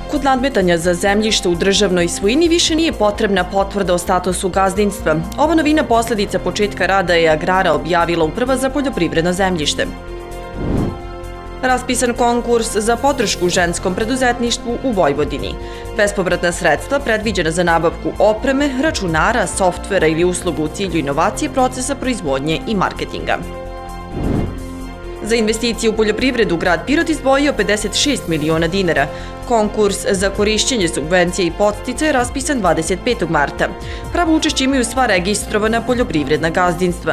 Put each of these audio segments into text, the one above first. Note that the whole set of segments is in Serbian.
Kod nadmetanja za zemljište u državnoj svojini više nije potrebna potvrda o statusu gazdinstva. Ova novina posledica početka rada je Agrara objavila Uprava za poljoprivredno zemljište. Raspisan konkurs za podršku ženskom preduzetništvu u Vojvodini. Bespovratna sredstva predviđena za nabavku opreme, računara, softvera ili usluga u cilju inovacije procesa proizvodnje i marketinga. Za investicije u poljoprivredu grad Pirot izdvojio 56 miliona dinara. Konkurs za korišćenje subvencija i podsticaja je raspisan 25. marta. Pravo učešće imaju sva registrovana poljoprivredna gazdinstva.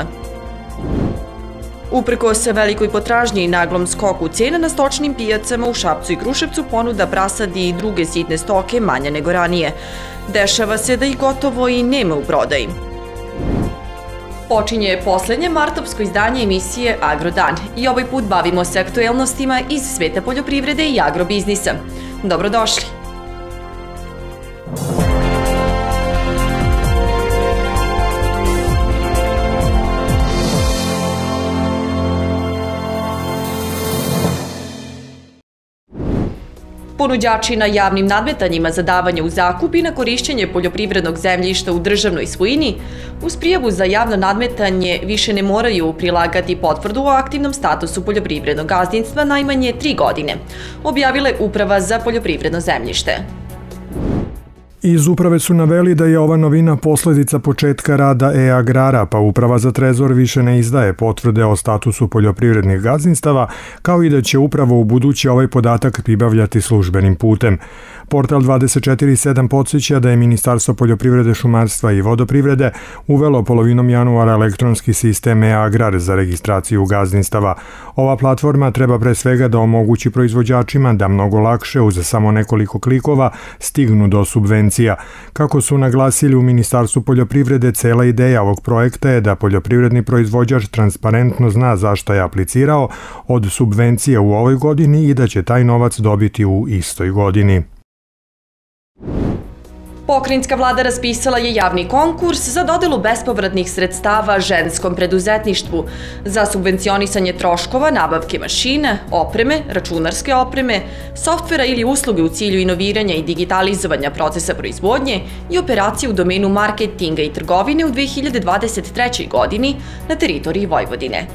Uprkos velikoj potražnji i naglom skoku cena na stočnim pijacama u Šapcu i Kruševcu ponuda prasadi i druge sitne stoke manja nego ranije. Dešava se da ih gotovo i nema u prodaji. Počinje poslednje martovsko izdanje emisije Agrodan i ovaj put bavimo se aktuelnostima iz sveta poljoprivrede i agrobiznisa. Dobrodošli! Ponuđači na javnim nadmetanjima za davanje u zakup i na korišćenje poljoprivrednog zemljišta u državnoj svojini uz prijavu za javno nadmetanje više ne moraju prilagati potvrdu o aktivnom statusu poljoprivrednog gazdinstva najmanje 3 godine, objavila je Uprava za poljoprivredno zemljište. Iz Uprave su naveli da je ova novina posledica početka rada e-Agrara, pa Uprava za trezor više ne izdaje potvrde o statusu poljoprivrednih gazdinstava, kao i da će upravo u buduće ovaj podatak pribavljati službenim putem. Portal 24/7 podsjeća da je Ministarstvo poljoprivrede, šumarstva i vodoprivrede uvelo polovinom januara elektronski sistem e-Agrar za registraciju gazdinstava. Ova platforma treba pre svega da omogući proizvođačima da mnogo lakše uz samo nekoliko klikova stignu do subvencija. Kako su naglasili u Ministarstvu poljoprivrede, cela ideja ovog projekta je da poljoprivredni proizvođač transparentno zna zašto je aplicirao od subvencija u ovoj godini i da će taj novac dobiti u istoj godini. Pokrajinska vlada raspisala je javni konkurs za dodelu bespovratnih sredstava ženskom preduzetništvu za subvencionisanje troškova nabavke mašina, opreme, računarske opreme, softvera ili usluge u cilju inoviranja i digitalizovanja procesa proizvodnje i operacije u domenu marketinga i trgovine u 2023. godini na teritoriji Vojvodine.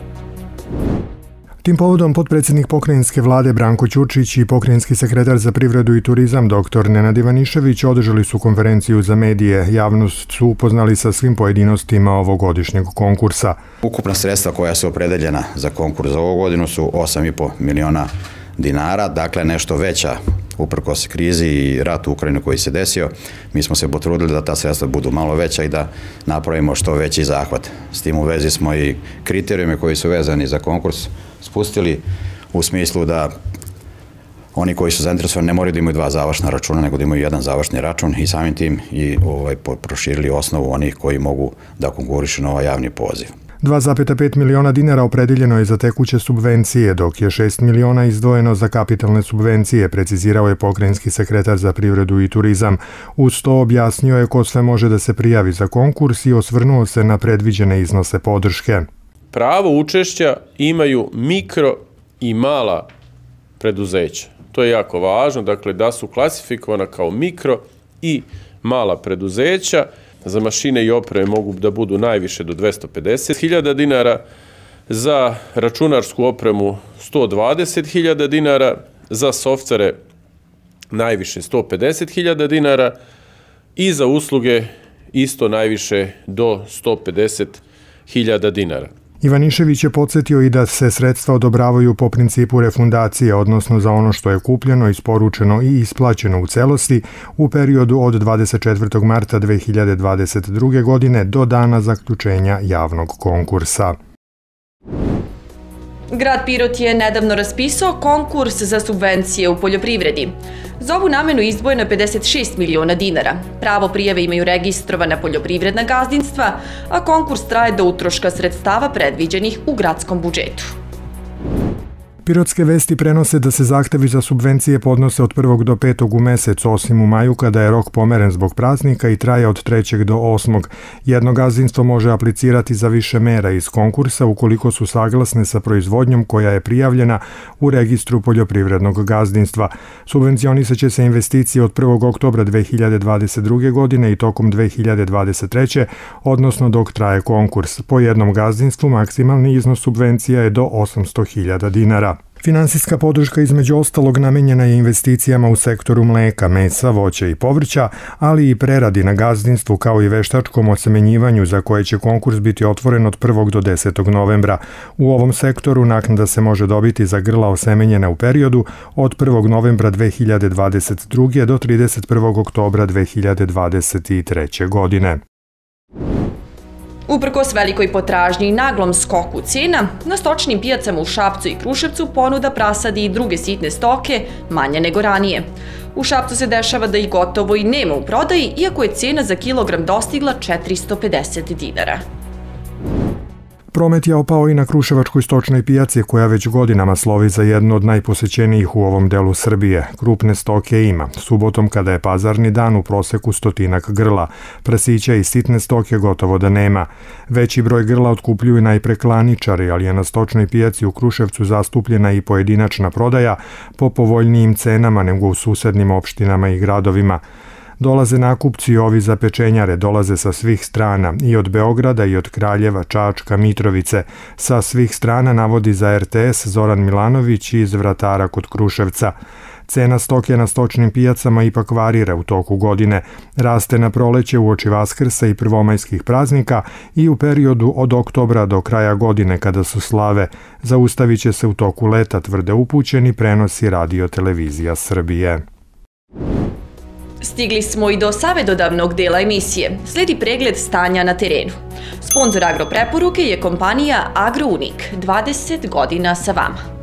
Tim povodom potpredsjednik pokrajinske vlade Branko Ćurčić i pokrajinski sekretar za privredu i turizam dr. Nenad Ivanišević održali su konferenciju za medije. Javnost su upoznali sa svim pojedinostima ovogodišnjeg konkursa. Ukupna sredstva koja su opredeljena za konkurs za ovu godinu su 8,5 miliona dinara, dakle nešto veća uprkos krizi i ratu u Ukrajini koji se desio. Mi smo se potrudili da ta sredstva budu malo veća i da napravimo što veći zahvat. S tim u vezi smo i kriterijume koji su vezani za konkurs spustili u smislu da oni koji su zainteresovani ne moraju da imaju 2 završna računa, nego da imaju 1 završni račun i samim tim i proširili osnovu onih koji mogu da konkurišu na ovaj javni poziv. 2,5 miliona dinara opredeljeno je za tekuće subvencije, dok je 6 miliona izdvojeno za kapitalne subvencije, precizirao je pokrajinski sekretar za privredu i turizam. Uz to objasnio je ko sve može da se prijavi za konkurs i osvrnuo se na predviđene iznose podrške. Pravo učešća imaju mikro i mala preduzeća. To je jako važno, dakle da su klasifikovana kao mikro i mala preduzeća. Za mašine i opreme mogu da budu najviše do 250.000 dinara, za računarsku opremu 120.000 dinara, za softvere najviše 150.000 dinara i za usluge isto najviše do 150.000 dinara. Ivanišević je podsjetio i da se sredstva odobravaju po principu refundacije, odnosno za ono što je kupljeno, isporučeno i isplaćeno u celosti u periodu od 24. marta 2022. godine do dana zaključenja javnog konkursa. Grad Pirot je nedavno raspisao konkurs za subvencije u poljoprivredi. Za ovu namenu izdvojeno je 56 miliona dinara. Pravo prijave imaju registrovana poljoprivredna gazdinstva, a konkurs traje do utroška sredstava predviđenih u gradskom budžetu. Pirotske vesti prenose da se zahtevi za subvencije podnose od 1. do 5. u mesecu, osim u maju kada je rok pomeren zbog praznika i traje od 3. do 8. Jedno gazdinstvo može aplicirati za više mera iz konkursa ukoliko su saglasne sa proizvodnjom koja je prijavljena u registru poljoprivrednog gazdinstva. Subvencionisat će se investicije od 1. oktobra 2022. godine i tokom 2023. odnosno dok traje konkurs. Po jednom gazdinstvu maksimalni iznos subvencija je do 800.000 dinara. Finansijska podrška između ostalog namenjena je investicijama u sektoru mleka, mesa, voća i povrća, ali i preradi na gazdinstvu kao i veštačkom osemenjivanju za koje će konkurs biti otvoren od 1. do 10. novembra. U ovom sektoru naknada se može dobiti za grla osemenjena u periodu od 1. novembra 2022. do 31. oktobra 2023. godine. Uprkos velikoj potražnji i naglom skoku cena, na stočnim pijacama u Šapcu i Kruševcu ponuda prasadi i druge sitne stoke manja nego ranije. U Šapcu se dešava da ih gotovo i nema u prodaji, iako je cena za kilogram dostigla 450 dinara. Promet je opao i na Kruševačkoj stočnoj pijaci koja već godinama slovi za jednu od najposećenijih u ovom delu Srbije. Krupne stoke ima. Subotom kada je pazarni dan u proseku 100 grla. Prasića i sitne stoke gotovo da nema. Veći broj grla otkupljuju najpre klaničari, ali je na stočnoj pijaci u Kruševcu zastupljena i pojedinačna prodaja po povoljnijim cenama nego u susednim opštinama i gradovima. Dolaze nakupci i ovi za pečenjare, dolaze sa svih strana, i od Beograda i od Kraljeva, Čačka, Mitrovice. Sa svih strana navodi za RTS Zoran Milanović iz Vratara kod Kruševca. Cena stoke na stočnim pijacama ipak varira u toku godine. Raste na proleće uoči Vaskrsa i prvomajskih praznika i u periodu od oktobra do kraja godine kada su slave. Zaustavit će se u toku leta, tvrde upućeni, prenosi Radio Televizija Srbije. Stigli smo i do savetodavnog dela emisije. Sledi pregled stanja na terenu. Sponzor agropreporuke je kompanija Agrounik. 20 godina sa vama.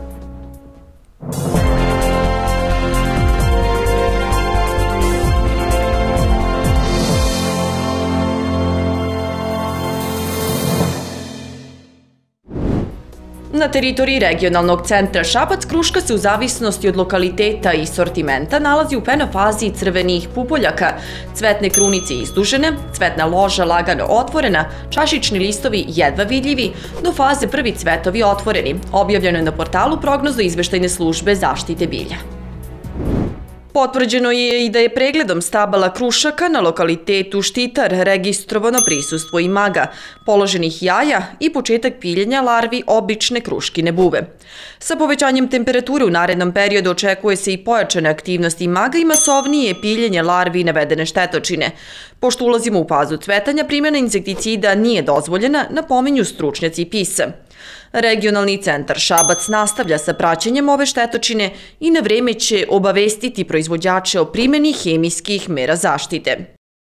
Na teritoriji regionalnog centra Šabac-Kruška se u zavisnosti od lokaliteta i sortimenta nalazi u penofazi crvenih pupoljaka, cvetne krunice izdužene, cvetna loža lagano otvorena, čašični listovi jedva vidljivi, do faze prvi cvetovi otvoreni. Objavljeno je na portalu prognoza izveštajne službe zaštite bilja. Potvrđeno je i da je pregledom stabala krušaka na lokalitetu Štitar registrovano prisustvo imaga, položenih jaja i početak piljenja larvi obične kruškine buve. Sa povećanjem temperature u narednom periodu očekuje se i pojačana aktivnost imaga i masovnije piljenje larvi navedene štetočine. Pošto ulazimo u fazu cvetanja, primjena insekticida nije dozvoljena, napominju stručnjaci PIS-a. Regionalni centar Šabac nastavlja sa praćenjem ove štetočine i na vreme će obavestiti proizvođače o primjeni hemijskih mera zaštite.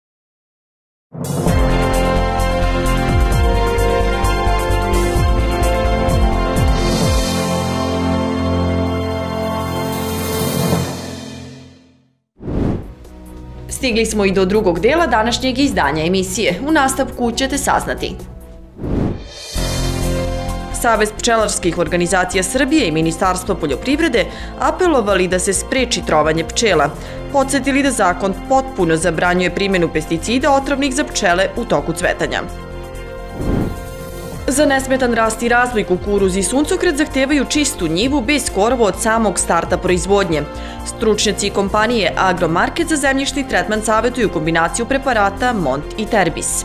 Stigli smo i do drugog dela današnjeg izdanja emisije. U nastavku ćete saznati. Savez pčelarskih organizacija Srbije i Ministarstvo poljoprivrede apelovali da se spreči trovanje pčela, podsjetili da zakon potpuno zabranjuje primjenu pesticida otrovnih za pčele u toku cvetanja. Za nesmetan rast i razvoj kukuruz i suncokret zahtevaju čistu njivu bez korova od samog starta proizvodnje. Stručnjaci kompanije Agromarket za zemljišni tretman savjetuju kombinaciju preparata Mont i Terbis.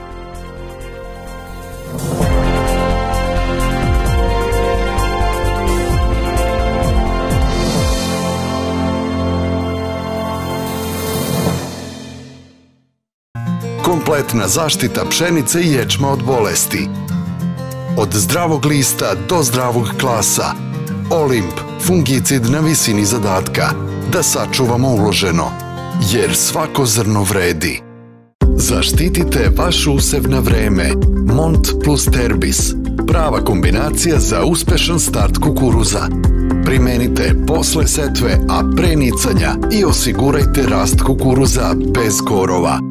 Kompletna zaštita pšenice i ječma od bolesti. Od zdravog lista do zdravog klasa. Olimp, fungicid na visini zadatka. Da sačuvamo uloženo, jer svako zrno vredi. Zaštitite vaš usev na vreme. Mont plus Terbis. Prava kombinacija za uspešan start kukuruza. Primenite posle setve, a pre nicanja i osigurajte rast kukuruza bez korova.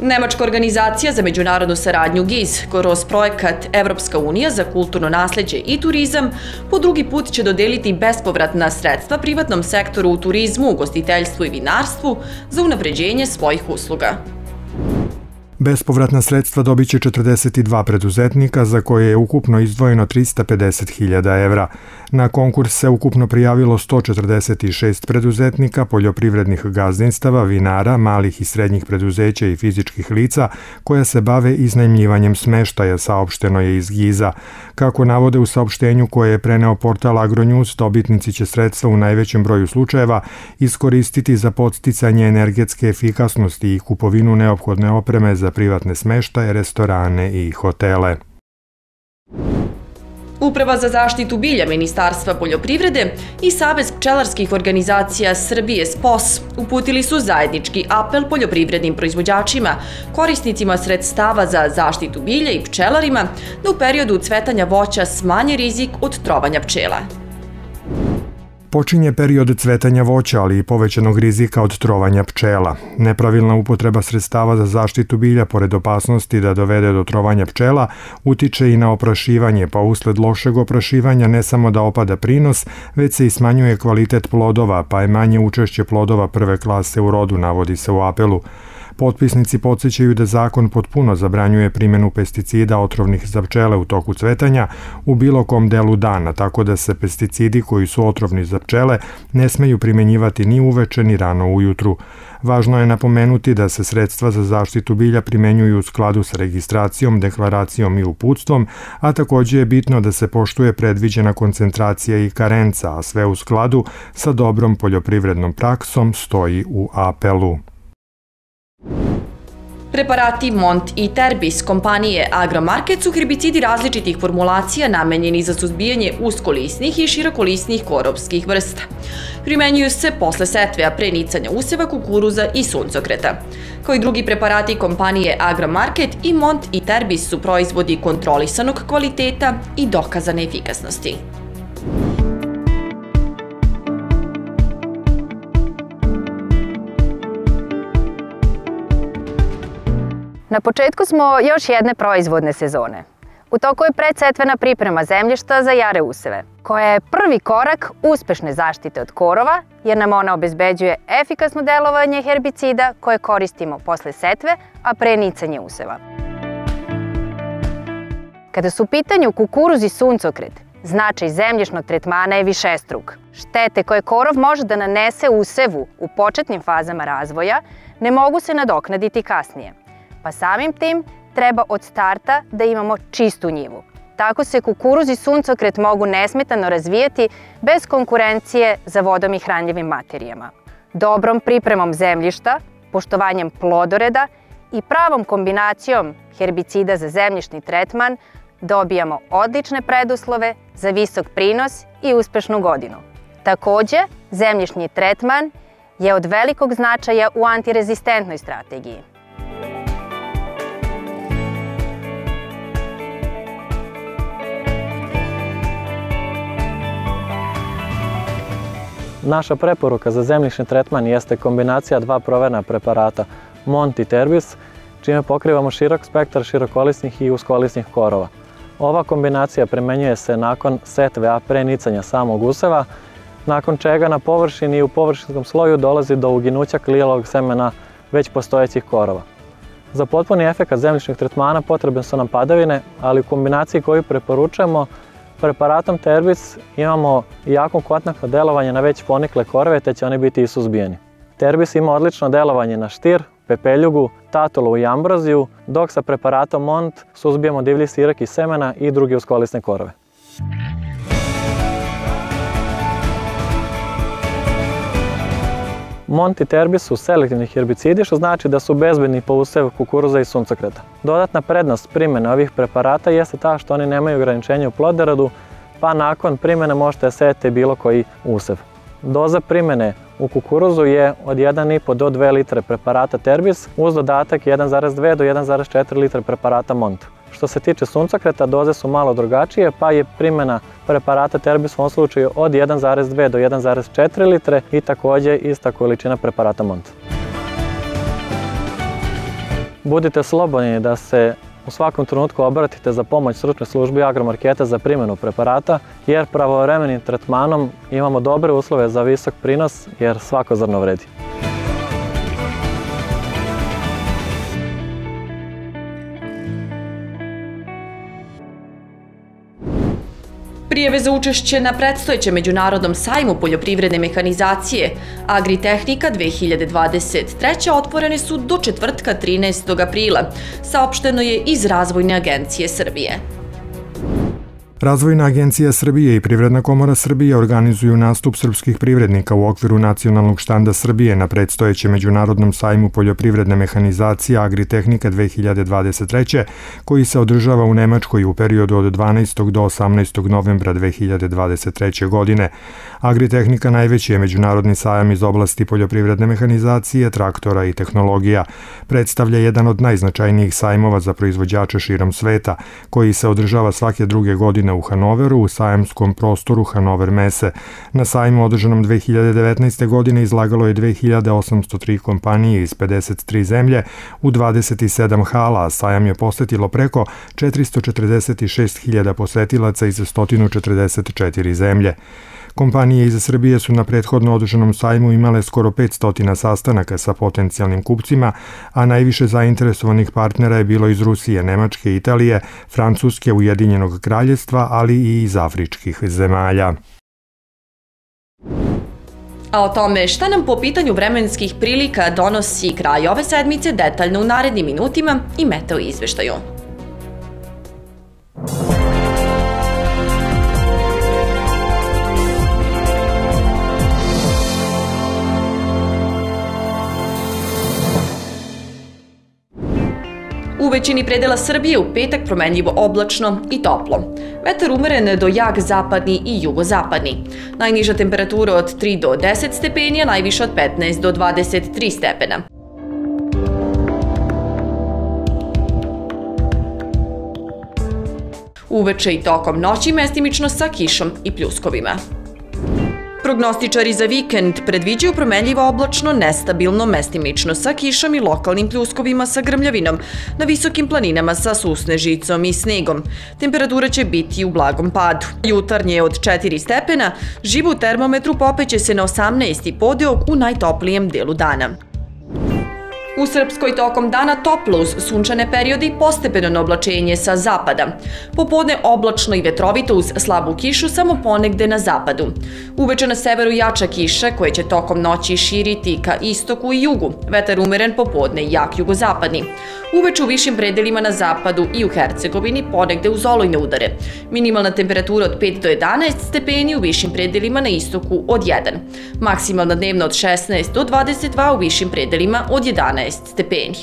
Nemačka organizacija za međunarodnu saradnju GIZ kroz projekat Evropska unija za kulturno nasleđe i turizam po drugi put će dodeliti bespovratna sredstva privatnom sektoru u turizmu, ugostiteljstvu i vinarstvu za unapređenje svojih usluga. Bespovratna sredstva dobit će 42 preduzetnika za koje je ukupno izdvojeno 350.000 evra. Na konkurs se ukupno prijavilo 146 preduzetnika, poljoprivrednih gazdinstava, vinara, malih i srednjih preduzeća i fizičkih lica koja se bave iznajmljivanjem smeštaja, saopšteno je iz GIZ-a. Kako navode u saopštenju koje je preneo portal Agronews, dobitnici će sredstva u najvećem broju slučajeva iskoristiti za podsticanje energetske efikasnosti i kupovinu neophodne opreme za privatne smeštaje, restorane i hotele. Uprava za zaštitu bilja Ministarstva poljoprivrede i Savez pčelarskih organizacija Srbije SPOS uputili su zajednički apel poljoprivrednim proizvođačima, korisnicima sredstava za zaštitu bilja i pčelarima da u periodu cvetanja voća smanje rizik od trovanja pčela. Počinje period cvetanja voća, ali i povećanog rizika od trovanja pčela. Nepravilna upotreba sredstava za zaštitu bilja, pored opasnosti da dovede do trovanja pčela, utiče i na oprašivanje, pa usled lošeg oprašivanja ne samo da opada prinos, već se i smanjuje kvalitet plodova, pa je manje učešće plodova prve klase u rodu, navodi se u apelu. Potpisnici podsjećaju da zakon potpuno zabranjuje primjenu pesticida otrovnih za pčele u toku cvetanja u bilo kom delu dana, tako da se pesticidi koji su otrovni za pčele ne smeju primjenjivati ni uveče ni rano ujutru. Važno je napomenuti da se sredstva za zaštitu bilja primenjuju u skladu sa registracijom, deklaracijom i uputstvom, a također je bitno da se poštuje predviđena koncentracija i karenca, a sve u skladu sa dobrom poljoprivrednom praksom, stoji u apelu. Preparati Mont i Terbis kompanije Agromarket su herbicidi različitih formulacija namenjeni za suzbijanje uskolisnih i širokolisnih korovskih vrsta. Primenjuju se posle setve, a pre nicanja useva kukuruza i suncokreta. Kao i drugi preparati kompanije Agromarket, i Mont i Terbis su proizvodi kontrolisanog kvaliteta i dokazane efikasnosti. Na početku smo još jedne proizvodne sezone. U toku je predsetvena priprema zemljišta za jare useve, koja je prvi korak uspešne zaštite od korova, jer nam ona obezbeđuje efikasno delovanje herbicida koje koristimo posle setve, a pre nicanje useva. Kada su u pitanju kukuruz i suncokret, značaj zemljišnog tretmana je višestruk. Štete koje korov može da nanese usevu u početnim fazama razvoja ne mogu se nadoknaditi kasnije. Pa samim tim treba od starta da imamo čistu njivu. Tako se kukuruz i suncokret mogu nesmetano razvijati bez konkurencije za vodom i hranljivim materijama. Dobrom pripremom zemljišta, poštovanjem plodoreda i pravom kombinacijom herbicida za zemljišni tretman dobijamo odlične preduslove za visok prinos i uspešnu godinu. Takođe, zemljišni tretman je od velikog značaja u antirezistentnoj strategiji. Naša preporuka za zemljišni tretman jeste kombinacija dva proverena preparata Mont i Terbis, čime pokrivamo širok spektar širokolisnih i uskolisnih korova. Ova kombinacija primenjuje se nakon setve, a pre nicanja samog useva, nakon čega na površini i u površinskom sloju dolazi do uginuća klijalog semena već postojećih korova. Za potpuni efekat zemljišnih tretmana potrebne su nam padavine, ali u kombinaciji koju preporučujemo preparatom Terbis imamo jako kontaktno delovanje na već ponikle korove, te će oni biti i suzbijeni. Terbis ima odlično delovanje na štir, pepeljugu, tatulu i ambroziju, dok sa preparatom Mont suzbijemo divlji sirak iz semena i druge uskolisne korove. Mont i Terbis su selektivni herbicidi, što znači da su bezbedni po usev kukuruza i suncokreta. Dodatna prednost primjene ovih preparata jeste ta što oni nemaju ograničenja u plodoredu, pa nakon primjene možete sejati bilo koji usev. Doza primjene u kukuruzu je od 1,5 do 2 litre preparata Terbis uz dodatak 1,2 do 1,4 litre preparata Mont. Što se tiče suncokreta, doze su malo drugačije, pa je primjena preparata Terbis u ovom slučaju od 1,2 do 1,4 litre i također ista količina preparata Mont. Budite slobodni da se u svakom trenutku obratite za pomoć stručnoj službi Agromarketa za primjenu preparata, jer pravovremenim tretmanom imamo dobre uslove za visok prinos, jer svako zrno vredi. Prijave za učešće na predstojećem Međunarodnom sajmu poljoprivredne mehanizacije Agritehnika 2023. otvorene su do četvrtka 13. aprila, saopšteno je iz Razvojne agencije Srbije. Razvojna agencija Srbije i Privredna komora Srbije organizuju nastup srpskih privrednika u okviru nacionalnog štanda Srbije na predstojećem Međunarodnom sajmu poljoprivredne mehanizacije Agritehnika 2023. koji se održava u Nemačkoj u periodu od 12. do 18. novembra 2023. godine. Agritehnika najveći je međunarodni sajam iz oblasti poljoprivredne mehanizacije, traktora i tehnologija. Predstavlja jedan od najznačajnijih sajmova za proizvođače širom sveta, koji se održava svake druge godine u Hanoveru, u sajamskom prostoru Hanover Messe. Na sajmu održanom 2019. godine izlagalo je 2803 kompanije iz 53 zemlje u 27 hala, a sajam je posetilo preko 446.000 posetilaca iz 144 zemlje. Kompanije iz Srbije su na prethodno održanom sajmu imale skoro 500 sastanaka sa potencijalnim kupcima, a najviše zainteresovanih partnera je bilo iz Rusije, Nemačke, Italije, Francuske, Ujedinjenog kraljevstva, ali i iz afričkih zemalja. A o tome šta nam po pitanju vremenskih prilika donosi kraj ove sedmice detaljno u narednim minutima i meteo izveštaju. U većini predela Srbije u petak promenljivo oblačno i toplo. Vetar umeren do jak zapadni i jugozapadni. Najniža temperatura od 3 do 10 stepeni, a najviša od 15 do 23 stepena. Uveče i tokom noći mestimično sa kišom i pljuskovima. Prognostičari za vikend predviđaju promenljivo oblačno, nestabilno, mestimično sa kišom i lokalnim pljuskovima sa grmljavinom, na visokim planinama sa susnežicom i snegom. Temperatura će biti u blagom padu. Jutarnje od 4 stepena, živo u termometru popeće se na 18 podeo u najtoplijem delu dana. U Srpskoj tokom dana toplo uz sunčane periode i postepeno oblačenje sa zapada. Popodne oblačno i vetrovito uz slabu kišu samo ponegde na zapadu. Uveče na severu jača kiša koja će tokom noći širiti ka istoku i jugu. Vetar umeren, popodne jak jugozapadni. Uveče u višim predelima na zapadu i u Hercegovini ponegde uz olujne udare. Minimalna temperatura od 5 do 11 stepeni, u višim predelima na istoku od 1. Maksimalna dnevna od 16 do 22, u višim predelima od 11 stepeni.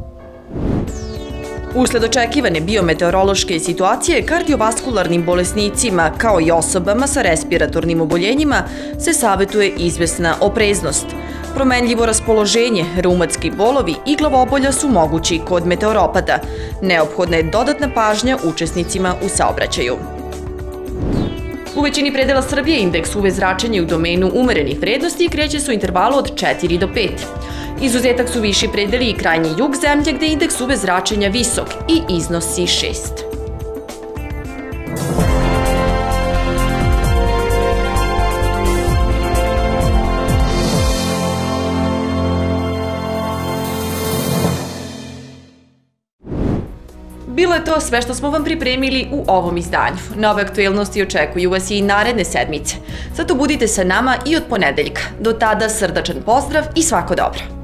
Usled očekivane biometeorološke situacije, kardiovaskularnim bolesnicima, kao i osobama sa respiratornim oboljenjima, se savetuje izvesna opreznost. Promenljivo raspoloženje, reumatski bolovi i glavobolja su mogući kod meteoropata. Neophodna je dodatna pažnja učesnicima u saobraćaju. U većini predela Srbije indeks UV zračenja u domenu umerenih vrednosti kreće se u intervalu od 4 do 5. Izuzetak su viši predeli i krajnji jug zemlje gde je indeks UV zračenja visok i iznosi 6. Bilo je to sve što smo vam pripremili u ovom izdanju. Nove aktuelnosti očekuju vas i naredne sedmice. Zato budite sa nama i od ponedeljka. Do tada srdačan pozdrav i svako dobro!